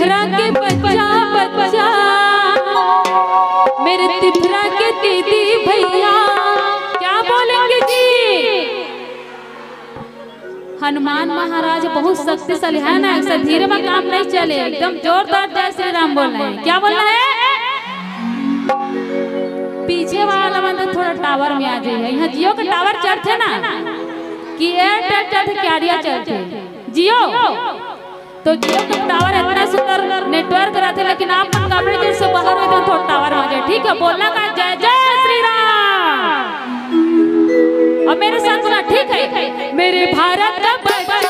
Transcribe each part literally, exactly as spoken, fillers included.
तिफरा के बच्चा बच्चा मेरे तिफरा के दीदी भैया क्या बोलेंगे जी। हनुमान महाराज बहुत शक्तिशाली है ना, ऐसा धीरे में काम नहीं चले, एकदम जोरदार जय श्री राम बोल रहे हैं। क्या बोल रहे हैं? पीछे वाला मतलब थोड़ा टावर में आ जाइए। यहाँ जियो का टावर चढ़ते ना कि एयरटेल चढ़ते कैरिया चढ़ते जियो, तो जियो का टावर इतना सुंदर नेटवर्क रहते, लेकिन आप कवरेज से बाहर हो तो थोड़ा टावर आ जाए। ठीक है, बोलना का जय जय श्री राम। और मेरे साथ बोला ठीक है। मेरे भारत का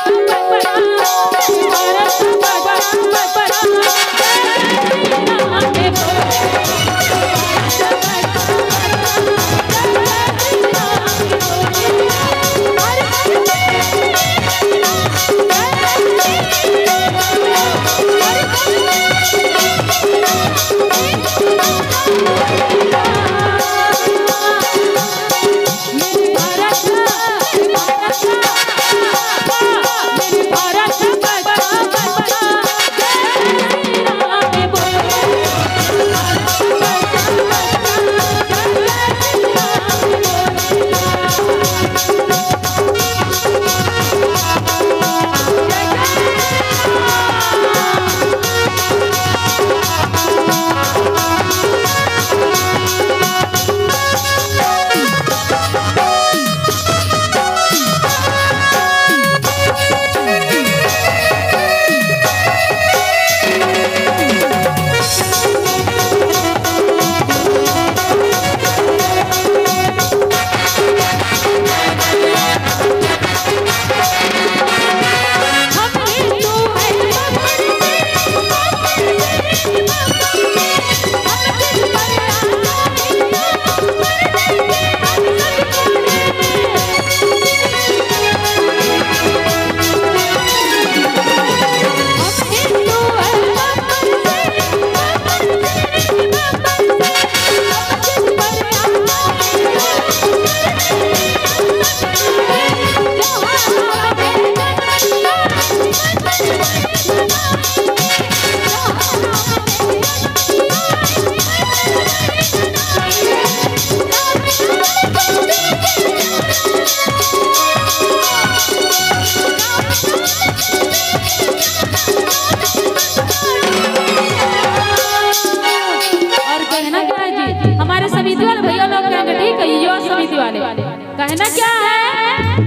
कहना क्या है?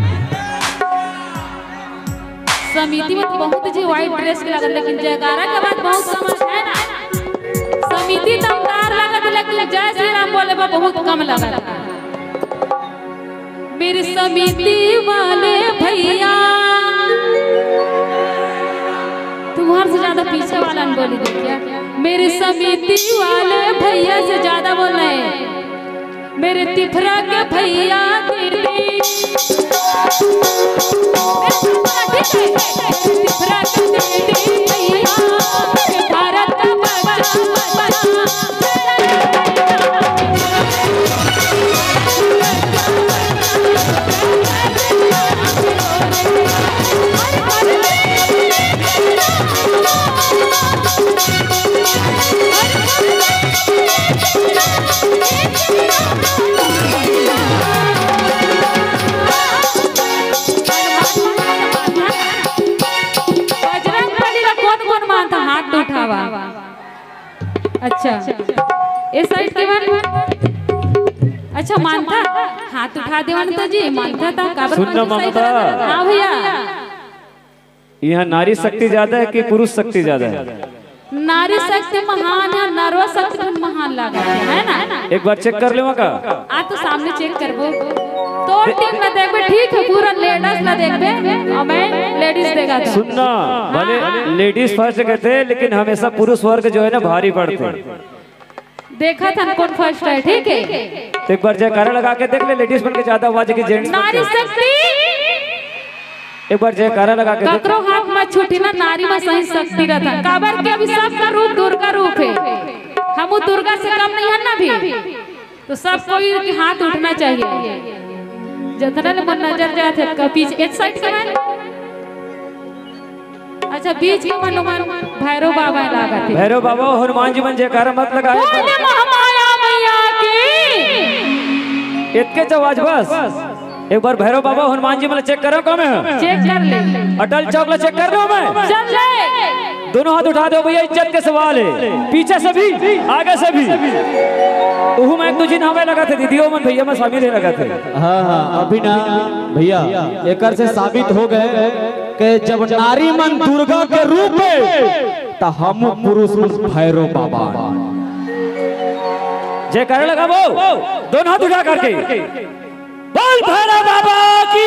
समिति में तो बहुत जी व्हाइट ड्रेस के लगत, लेकिन जयकारा के बाद बहुत समझ है ना। समिति दमदार लगत, लेकिन जय श्री राम बोले बा बहुत कम लगत। मेरी समिति वाले भैया तुम्हारे से ज्यादा पीछे वाला ने बोली देखिए। मेरे समिति वाले भैया से ज्यादा बोल रहे हैं। मेरे तिफरा के भैया दीदी तिफरा के दीदी भैया भारत का अच्छा इस साइड के बारे अच्छा मानता हाथ उठा देवन तो जी मानता था काबर सुनना ममता। हाँ भैया, यहाँ नारी शक्ति ज्यादा है कि पुरुष शक्ति ज्यादा है? नारी शक्ति महान है, नरवा शक्ति महान लगा है ना। एक बार चेक कर लेवा का आ तो सामने चेक करबो तो टीम ना देखबे ठीक है, पूरा लेडीज ना देखबे और मैं लेडीज देखा था। सुनना भले लेडीज फर्स्ट कहते हैं, लेकिन हमेशा पुरुष वर्ग जो है ना भारी पड़ते हैं। देखा था कौन फर्स्ट है, ठीक है। तो एक बार जयकारा लगा के देख ले, लेडीज बन के ज्यादा आवाज की जेंट्स नारी शक्ति एक बार जयकारा लगा के ककरो हाथ में छूटी ना, नारी में सही शक्ति रहता। काबर के अभी सबका रूप दुर्गा रूप है, हम दुर्गा से कम नहीं है ना भी, तो सब कोई के हाथ उठना चाहिए। जितना मन नजर जाते पीछे एक साइड से अच्छा बीच के मनुमान भैरव बाबा लागत है। भैरव बाबा हनुमान जी मन जयकारा मत लगाए। बोले महामाया मैया की इतके आवाज बस। एक बार भैरव बाबा हनुमान जी मन चेक करो कम है। चेक कर ले। अटल चौक चेक कर लो मैं। चल ले। दोनों हाथ उठा दो भैया, इज्जत के सवाल है। पीछे से भी आगे से भी। ओहू मैं एक दो दिन हमें लगा थे दीदियों मन भैया में शामिल लगा थे। हाँ हाँ अभी ना भैया एक से साबित हो गए कि जब नारी मन दुर्गा के रूप में तो हम पुरुष भैरव बाबा। जयकारा लगा वो दोनों हाथ उठा करके बोल भैरव बाबा की।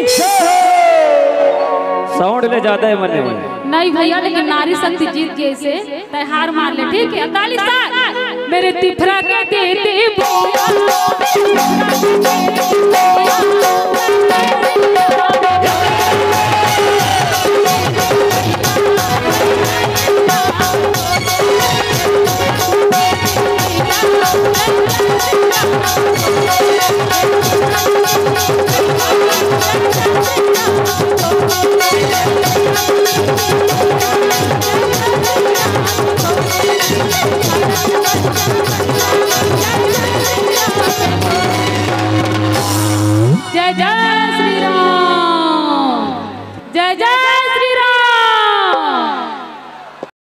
साउंड ले जाता है मन में। नहीं भैया लेकिन नारी शक्ति जीत गई से तय हार मान ले ठीक है। अकाली साथ मेरे तिफरा के दे दे बोया। जय जय श्री राम। जय जय